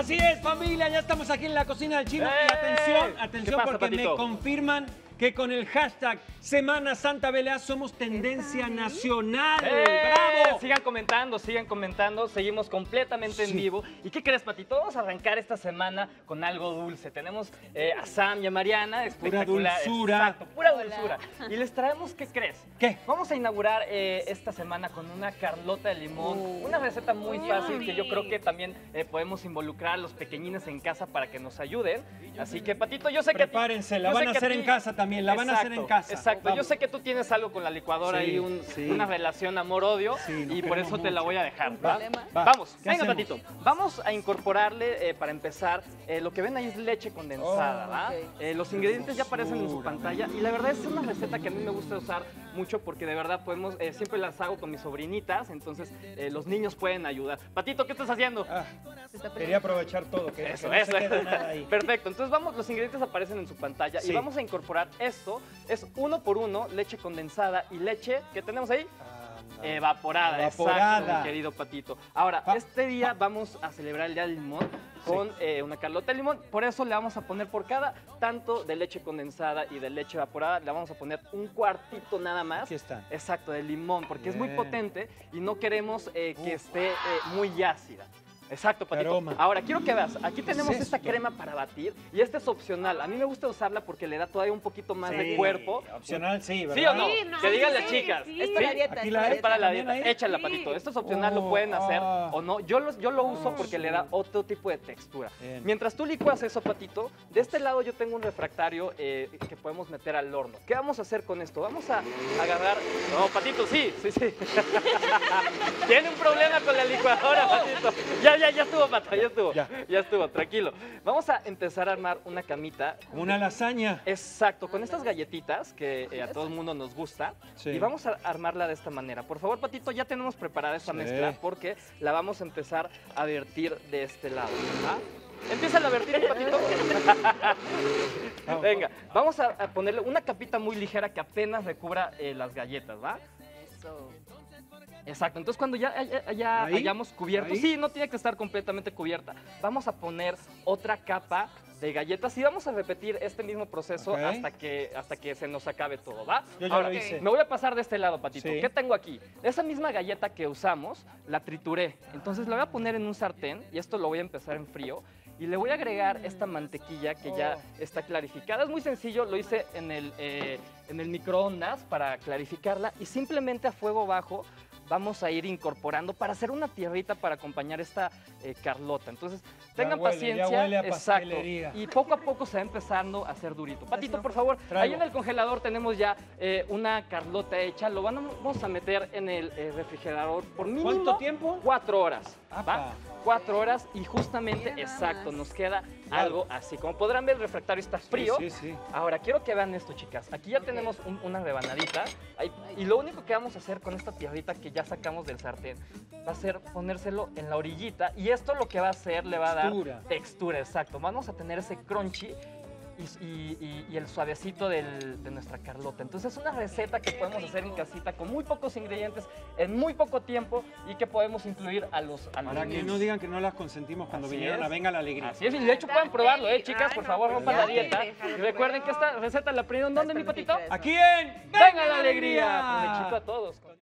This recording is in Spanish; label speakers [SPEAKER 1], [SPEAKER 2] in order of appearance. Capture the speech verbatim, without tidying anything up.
[SPEAKER 1] Así es, familia, ya estamos aquí en la cocina del chino.
[SPEAKER 2] ¡Eh!
[SPEAKER 1] Y atención, atención,
[SPEAKER 2] pasa,
[SPEAKER 1] porque
[SPEAKER 2] Patito?
[SPEAKER 1] me confirman que con el hashtag Semana Santa B L A somos tendencia nacional.
[SPEAKER 2] ¡Eh!
[SPEAKER 1] ¡Bravo!
[SPEAKER 2] Sigan comentando, sigan comentando. Seguimos completamente en
[SPEAKER 1] Sí.
[SPEAKER 2] vivo. ¿Y qué crees, Patito? Vamos a arrancar esta semana con algo dulce. Tenemos eh, a Sam y a Mariana. Espectacular.
[SPEAKER 1] dulzura.
[SPEAKER 2] Exacto, pura
[SPEAKER 3] Hola.
[SPEAKER 2] dulzura. Y les traemos, ¿qué crees?
[SPEAKER 1] ¿Qué?
[SPEAKER 2] Vamos a inaugurar eh, esta semana con una carlota de limón.
[SPEAKER 3] Uh.
[SPEAKER 2] Una receta muy
[SPEAKER 3] Uy.
[SPEAKER 2] fácil que yo creo que también eh, podemos involucrar a los pequeñines en casa para que nos ayuden. Así que, Patito, yo sé que...
[SPEAKER 1] Prepárense, la
[SPEAKER 2] yo
[SPEAKER 1] van
[SPEAKER 2] sé
[SPEAKER 1] a
[SPEAKER 2] que
[SPEAKER 1] hacer
[SPEAKER 2] ti-
[SPEAKER 1] en casa también, la van a hacer en
[SPEAKER 2] Exacto,
[SPEAKER 1] casa.
[SPEAKER 2] Exacto, yo
[SPEAKER 1] Vamos.
[SPEAKER 2] sé que tú tienes algo con la licuadora
[SPEAKER 1] Sí,
[SPEAKER 2] y un-
[SPEAKER 1] sí.
[SPEAKER 2] una relación amor-odio
[SPEAKER 1] Sí, nos
[SPEAKER 2] y por
[SPEAKER 1] queremos
[SPEAKER 2] eso te la
[SPEAKER 1] mucho.
[SPEAKER 2] voy a dejar.
[SPEAKER 3] ¿Un
[SPEAKER 2] ¿va?
[SPEAKER 3] problema?
[SPEAKER 1] Va,
[SPEAKER 2] Vamos,
[SPEAKER 1] ¿qué
[SPEAKER 2] venga,
[SPEAKER 1] hacemos?
[SPEAKER 2] Patito. Vamos a incorporarle, eh, para empezar, eh, lo que ven ahí es leche condensada,
[SPEAKER 1] Oh,
[SPEAKER 2] ¿va?
[SPEAKER 3] ok.
[SPEAKER 2] Eh, los ingredientes ya aparecen en su
[SPEAKER 1] Dulzura.
[SPEAKER 2] pantalla y la verdad es una receta que a mí me gusta usar mucho porque de verdad podemos, eh, siempre las hago con mis sobrinitas, entonces eh, los niños pueden ayudar. Patito, ¿qué estás haciendo?
[SPEAKER 1] Ah,
[SPEAKER 3] Se está
[SPEAKER 1] quería aprovechar todo, que,
[SPEAKER 2] Eso,
[SPEAKER 1] que no
[SPEAKER 2] eso.
[SPEAKER 1] se quede nada ahí.
[SPEAKER 2] Perfecto, entonces vamos, los ingredientes aparecen en su pantalla
[SPEAKER 1] Sí.
[SPEAKER 2] y vamos a incorporar esto. Es uno por uno, leche condensada y leche, ¿qué tenemos ahí?
[SPEAKER 1] Ah, no.
[SPEAKER 2] Evaporada,
[SPEAKER 1] Evaporada.
[SPEAKER 2] exacto, mi querido Patito. Ahora,
[SPEAKER 1] Pa-
[SPEAKER 2] este día vamos a celebrar el Día del Limón con eh, una carlota de limón. Por eso le vamos a poner por cada tanto de leche condensada y de leche evaporada, le vamos a poner un cuartito nada más.
[SPEAKER 1] Aquí está.
[SPEAKER 2] Exacto, de limón, porque es muy
[SPEAKER 1] Bien.
[SPEAKER 2] potente y no queremos eh, que
[SPEAKER 1] Uf.
[SPEAKER 2] esté eh, muy ácida. Exacto, Patito.
[SPEAKER 1] aroma.
[SPEAKER 2] Ahora, quiero que veas, aquí tenemos
[SPEAKER 1] es
[SPEAKER 2] esta
[SPEAKER 1] esto?
[SPEAKER 2] crema para batir y esta es opcional. A mí me gusta usarla porque le da todavía un poquito más de
[SPEAKER 1] Sí,
[SPEAKER 2] cuerpo.
[SPEAKER 1] Opcional, sí, ¿verdad?
[SPEAKER 2] ¿Sí o no?
[SPEAKER 3] Sí, no,
[SPEAKER 2] que digan
[SPEAKER 3] sí,
[SPEAKER 2] las
[SPEAKER 3] sí,
[SPEAKER 2] chicas.
[SPEAKER 3] sí. Es para la dieta,
[SPEAKER 1] Aquí
[SPEAKER 3] es
[SPEAKER 1] la
[SPEAKER 3] para
[SPEAKER 1] es
[SPEAKER 2] Es para la
[SPEAKER 1] ¿También
[SPEAKER 2] dieta.
[SPEAKER 1] ahí?
[SPEAKER 2] Échala,
[SPEAKER 3] Sí.
[SPEAKER 2] Patito. Esto es opcional, lo
[SPEAKER 1] Oh,
[SPEAKER 2] pueden hacer
[SPEAKER 1] ah.
[SPEAKER 2] o no. Yo, los, yo lo uso porque le da otro tipo de textura.
[SPEAKER 1] Bien.
[SPEAKER 2] Mientras tú licuas eso, Patito, de este lado yo tengo un refractario eh, que podemos meter al horno. ¿Qué vamos a hacer con esto? Vamos a agarrar... No, Patito, sí, sí, sí. Tiene un problema con la licuadora, Patito. Ya, ya, ya estuvo, Pato, ya estuvo.
[SPEAKER 1] Ya.
[SPEAKER 2] Ya estuvo, tranquilo. Vamos a empezar a armar una camita.
[SPEAKER 1] Como una lasaña.
[SPEAKER 2] Exacto, con estas galletitas que eh, a todo el mundo nos gusta.
[SPEAKER 1] Sí.
[SPEAKER 2] Y vamos a armarla de esta manera. Por favor, Patito, ya tenemos preparada esta
[SPEAKER 1] Sí.
[SPEAKER 2] mezcla porque la vamos a empezar a vertir de este lado. ¿va? Empieza a vertir, Patito. Venga, vamos a, a ponerle una capita muy ligera que apenas recubra eh, las galletas, ¿va?
[SPEAKER 3] Eso.
[SPEAKER 2] Exacto, entonces cuando ya, ya- ya
[SPEAKER 1] ¿Ahí?
[SPEAKER 2] hayamos cubierto,
[SPEAKER 1] ¿Ahí?
[SPEAKER 2] sí, no tiene que estar completamente cubierta, vamos a poner otra capa de galletas y vamos a repetir este mismo proceso
[SPEAKER 1] Ok.
[SPEAKER 2] hasta, que, hasta que se nos acabe todo, ¿va?
[SPEAKER 1] Yo ya
[SPEAKER 2] Ahora,
[SPEAKER 1] lo hice.
[SPEAKER 2] me voy a pasar de este lado, Patito.
[SPEAKER 1] Sí.
[SPEAKER 2] ¿Qué tengo aquí? Esa misma galleta que usamos, la trituré. Entonces la voy a poner en un sartén y esto lo voy a empezar en frío. Y le voy a agregar esta mantequilla que ya
[SPEAKER 1] Oh.
[SPEAKER 2] está clarificada. Es muy sencillo, lo hice en el, eh, en el microondas para clarificarla y simplemente a fuego bajo vamos a ir incorporando para hacer una tierrita para acompañar esta eh, carlota. Entonces, tengan
[SPEAKER 1] huele, ya
[SPEAKER 2] paciencia.
[SPEAKER 1] huele a
[SPEAKER 2] Exacto.
[SPEAKER 1] pastelería.
[SPEAKER 2] Y poco a poco se va empezando a hacer durito. Patito, por favor,
[SPEAKER 1] Traigo.
[SPEAKER 2] ahí en el congelador tenemos ya eh, una carlota hecha. Lo van a- vamos a meter en el eh, refrigerador por mínimo
[SPEAKER 1] ¿Cuánto tiempo?
[SPEAKER 2] cuatro horas. ¿va?
[SPEAKER 1] Apa.
[SPEAKER 2] Cuatro horas y justamente,
[SPEAKER 3] Mira nada
[SPEAKER 2] exacto,
[SPEAKER 3] más.
[SPEAKER 2] nos queda algo así. Como podrán ver, el refractario está frío.
[SPEAKER 1] Sí, sí, sí.
[SPEAKER 2] Ahora, quiero que vean esto, chicas. Aquí ya tenemos un- una rebanadita. Ahí- y lo único que vamos a hacer con esta tierrita que ya sacamos del sartén va a ser ponérselo en la orillita. Y esto lo que va a hacer, le va a dar
[SPEAKER 1] Textura.
[SPEAKER 2] textura, exacto. Vamos a tener ese crunchy y, y- y- y el suavecito del- de nuestra carlota. Entonces es una receta que podemos hacer en casita con muy pocos ingredientes, en muy poco tiempo y que podemos incluir a los, a los
[SPEAKER 1] Para que
[SPEAKER 2] niños.
[SPEAKER 1] no digan que no las consentimos cuando
[SPEAKER 2] Así
[SPEAKER 1] vinieron
[SPEAKER 2] es.
[SPEAKER 1] a Venga la Alegría.
[SPEAKER 2] Así es, y de hecho pueden probarlo, ¿eh, chicas? Por favor, rompan la
[SPEAKER 1] ya
[SPEAKER 2] dieta.
[SPEAKER 3] te
[SPEAKER 2] Y
[SPEAKER 3] dejaron
[SPEAKER 2] recuerden que esta receta la aprendieron, ¿dónde, mi
[SPEAKER 3] Hasta
[SPEAKER 2] patito?
[SPEAKER 3] el
[SPEAKER 1] Aquí en
[SPEAKER 2] ¡Venga la alegría! Provechito a todos.